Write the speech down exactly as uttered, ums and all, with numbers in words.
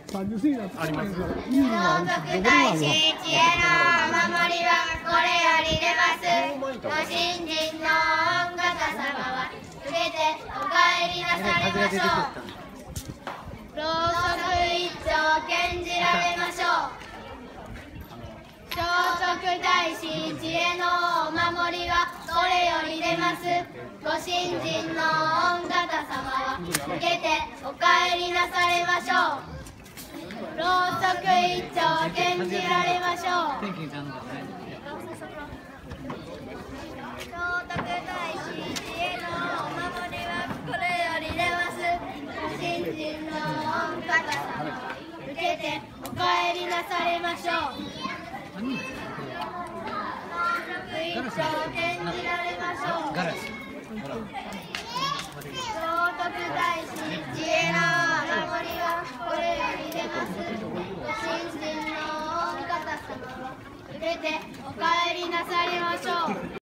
三十世紀だったらいいのがあるし、どこ聖にもあるわ。 徳太子知恵のお守りはこれより出ますご新人の御方様は受けてお帰りなされましょう。ろうそく一丁献じられましょう。聖徳太子知恵のお守りはこれより出ますご新人の御方様は受けてお帰りなされましょう。ろうそく一丁献じられましょう。聖徳太子知恵のお守りはこれより出ますご新人の御方様は受けてお帰りなされましょう。ろうそく一丁献じられましょう。聖徳太子知恵のお守りはこれより出ますご新人の御方様は受けてお帰りなされましょう。